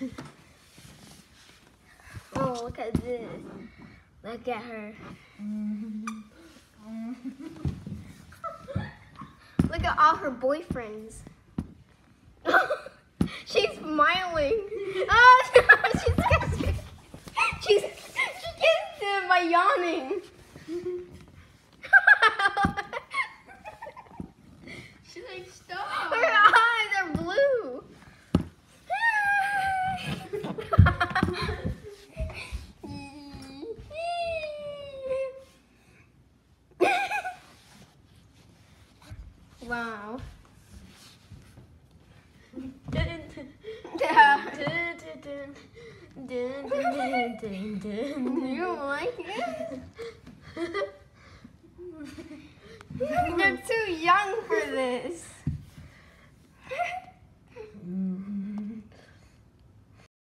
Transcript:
Oh, look at this. Look at her. Look at all her boyfriends. She's smiling. Oh, she kissed him by yawning. She's like, stop. Her eyes are blue. Wow. You like it? They're too young for this.